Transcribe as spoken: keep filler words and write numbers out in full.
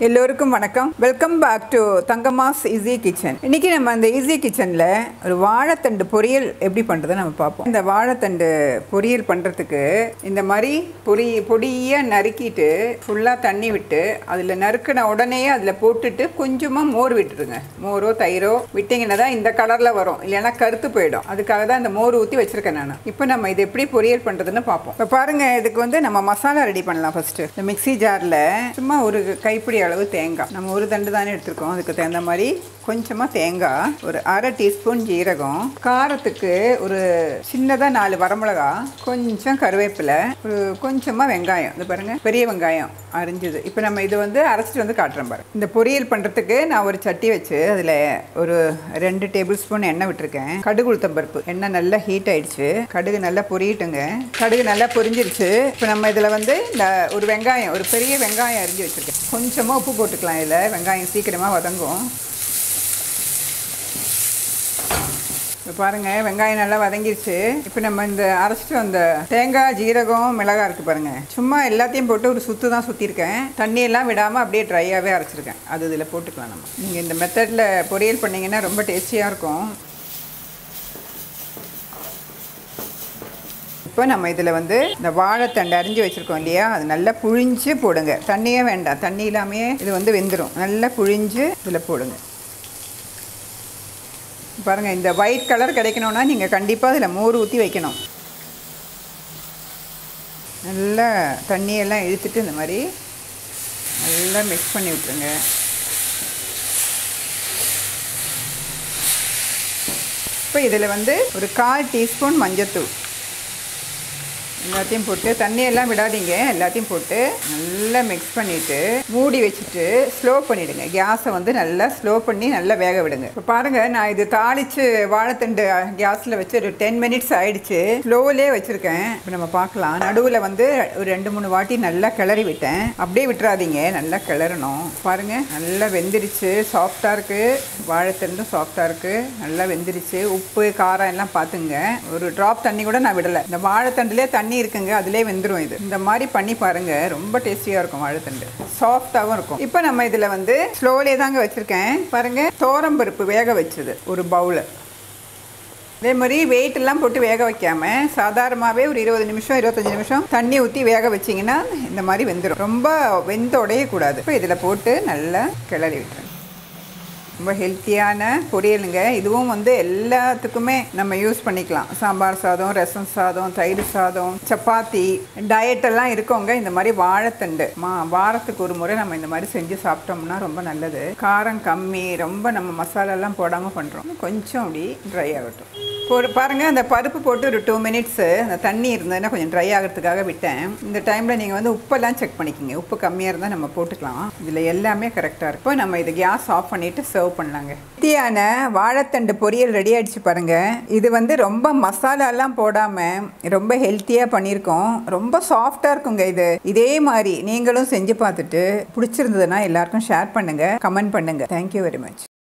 எல்லோருக்கும் வணக்கம். Welcome back to Thangamma's easy kitchen. இன்னைக்கு நம்ம அந்த ஈஸி கிச்சனில் ஒரு வாழைத்தண்டு பொரியல் எப்படி பண்ணுறதை நம்ம பார்ப்போம். இந்த வாழைத்தண்டு பொரியல் பண்ணுறதுக்கு இந்த மாதிரி பொரி பொடியாக நறுக்கிட்டு ஃபுல்லாக தண்ணி விட்டு அதில் நறுக்கின உடனே அதில் போட்டுட்டு கொஞ்சமாக மோர் விட்டுருங்க. மோரோ தயிரோ விட்டிங்கன்னா தான் இந்த கலரில் வரும், இல்லைன்னா கருத்து போயிடும். அதுக்காக தான் இந்த மோர் ஊற்றி வச்சுருக்கேன் நான். இப்போ நம்ம இது எப்படி பொரியல் பண்ணுறதுன்னு பார்ப்போம். இப்போ பாருங்கள், இதுக்கு வந்து நம்ம மசாலா ரெடி பண்ணலாம். ஃபஸ்ட்டு இந்த மிக்சி ஜாரில் சும்மா ஒரு கைப்பிடி அளவு தேங்காய், நம்ம ஒரு தண்டு தானே எடுத்துருக்கோம், அதுக்கு தகுந்த மாதிரி கொஞ்சமாக தேங்காய், ஒரு அரை டீஸ்பூன் ஜீரகம், காரத்துக்கு ஒரு சின்னதாக நாலு வரமிளகா, கொஞ்சம் கருவேப்பிலை, ஒரு கொஞ்சமாக வெங்காயம். இது பாருங்கள், பெரிய வெங்காயம் அரிஞ்சது. இப்போ நம்ம இது வந்து அரைச்சிட்டு வந்து காட்டுறேன் பாருங்க. இந்த பொரியல் பண்ணுறதுக்கு நான் ஒரு சட்டி வச்சு அதில் ஒரு ரெண்டு டேபிள் ஸ்பூன் எண்ணெய் விட்டுருக்கேன். கடுகு உளுத்தம் பருப்பு. எண்ணெய் நல்லா ஹீட் ஆயிடுச்சு, கடுகு நல்லா பொரியட்டுங்க. கடுகு நல்லா பொரிஞ்சிருச்சு. இப்போ நம்ம இதில் வந்து இந்த ஒரு வெங்காயம், ஒரு பெரிய வெங்காயம் அரிஞ்சு வச்சுருக்கேன். கொஞ்சமாக உப்பு போட்டுக்கலாம். இதில் வெங்காயம் சீக்கிரமாக வதங்கும். இப்போ பாருங்கள், வெங்காயம் நல்லா வதங்கிருச்சு. இப்போ நம்ம இந்த அரைச்சிட்டு வந்த தேங்காய், ஜீரகம், மிளகாய் இருக்குது பாருங்கள், சும்மா எல்லாத்தையும் போட்டு ஒரு சுற்று தான் சுற்றிருக்கேன். தண்ணியெல்லாம் விடாமல் அப்படியே ட்ரையாகவே அரைச்சிருக்கேன். அது இதில் போட்டுக்கலாம். நம்ம நீங்கள் இந்த மெத்தடில் பொரியல் பண்ணிங்கன்னா ரொம்ப டேஸ்டியாக இருக்கும். இப்போ நம்ம இதில் வந்து இந்த வாழைத்தண்டு அரிஞ்சு வச்சுருக்கோம் இல்லையா, அது நல்லா புழிஞ்சு போடுங்க. தண்ணியே வேண்டாம், தண்ணி இல்லாமையே இது வந்து வெந்துடும். நல்லா புழிஞ்சு இதில் போடுங்க. பாருங்கள், இந்த ஒயிட் கலர் கிடைக்கணும்னா நீங்கள் கண்டிப்பாக இதில் மோர் ஊற்றி வைக்கணும். நல்லா தண்ணியெல்லாம் இழுத்துட்டு இந்த மாதிரி நல்லா மிக்ஸ் பண்ணி விட்டுருங்க. இப்போ இதில் வந்து ஒரு கால் டீஸ்பூன் மஞ்சத்தூள் எல்லாத்தையும் போட்டு, தண்ணியெல்லாம் விடாதீங்க, எல்லாத்தையும் போட்டு நல்லா மிக்ஸ் பண்ணிவிட்டு மூடி வச்சுட்டு ஸ்லோ பண்ணிவிடுங்க. கேஸை வந்து நல்லா ஸ்லோ பண்ணி நல்லா வேக விடுங்க. இப்போ பாருங்கள், நான் இது தாளித்து வாழைத்தண்டு கேஸில் வச்சு ஒரு டென் மினிட்ஸ் ஆகிடுச்சு. ஸ்லோவிலே வச்சுருக்கேன். இப்போ நம்ம பார்க்கலாம். நடுவில் வந்து ஒரு ரெண்டு மூணு வாட்டி நல்லா கிளறி விட்டேன். அப்படியே விட்டுறாதீங்க, நல்லா கிளறணும். பாருங்கள், நல்லா வெந்துருச்சு, சாஃப்டாக இருக்குது. வாழைத்தண்டும் சாஃப்டாக இருக்குது, நல்லா வெந்துருச்சு. உப்பு காரம் எல்லாம் பார்த்துங்க. ஒரு ட்ராப் தண்ணி கூட நான் விடலை. இந்த வாழைத்தண்டுலேயே தண்ணி இருக்குங்க, அதிலே வெந்துடும். இது இந்த மாதிரி பண்ணி பாருங்க, ரொம்ப டேஸ்டியா இருக்கும். வாழைத்தண்டு சாஃப்டாகவும் இருக்கும். இப்போ நம்ம இதில் வந்து ஸ்லோலே தாங்க வச்சிருக்கேன். பாருங்க, தோரம்பருப்பு வேக வச்சது ஒரு பவுல். அதே மாதிரி வெயிட் எல்லாம் போட்டு வேக வைக்காம சாதாரணமாகவே ஒரு இருபது நிமிஷம் இருபத்தஞ்சி நிமிஷம் தண்ணி ஊற்றி வேக வச்சிங்கன்னா இந்த மாதிரி வெந்துடும். ரொம்ப வெந்து உடையக்கூடாது. இப்போ இதில் போட்டு நல்லா கிளறி விட்டுருங்க. ரொம்ப ஹெல்த்தியான பொரியலுங்க. இதுவும் வந்து எல்லாத்துக்குமே நம்ம யூஸ் பண்ணிக்கலாம். சாம்பார் சாதம், ரசம் சாதம், தயிர் சாதம், சப்பாத்தி, டயட்டெல்லாம் இருக்கவங்க இந்த மாதிரி வாழைத்தண்டு மா வாரத்துக்கு ஒரு முறை நம்ம இந்த மாதிரி செஞ்சு சாப்பிட்டோம்னா ரொம்ப நல்லது. காரம் கம்மி, ரொம்ப நம்ம மசாலாலாம் போடாமல் பண்ணுறோம். கொஞ்சம் அப்படி ட்ரை ஆகட்டும். ஒரு பாருங்கள், அந்த பருப்பு போட்டு ஒரு டூ மினிட்ஸு அந்த தண்ணி இருந்ததுன்னா கொஞ்சம் ட்ரை ஆகிறதுக்காக விட்டேன். இந்த டைமில் நீங்கள் வந்து உப்பெல்லாம் செக் பண்ணிக்கோங்க. உப்பு கம்மியாக இருந்தால் நம்ம போட்டுக்கலாம். இதில் எல்லாமே கரெக்டாக இருக்கும். நம்ம இதை கேஸ் ஆஃப் பண்ணிவிட்டு சர்வ் பண்ணலாங்க. ஹெல்த்தியான வாழைத்தண்டு பொரியல் ரெடி ஆகிடுச்சு பாருங்கள். இது வந்து ரொம்ப மசாலாலாம் போடாமல் ரொம்ப ஹெல்த்தியாக பண்ணியிருக்கோம். ரொம்ப சாஃப்டாக இருக்குங்க இது. இதே மாதிரி நீங்களும் செஞ்சு பார்த்துட்டு பிடிச்சிருந்ததுன்னா எல்லாருக்கும் ஷேர் பண்ணுங்கள், கமெண்ட் பண்ணுங்கள். Thank you very much.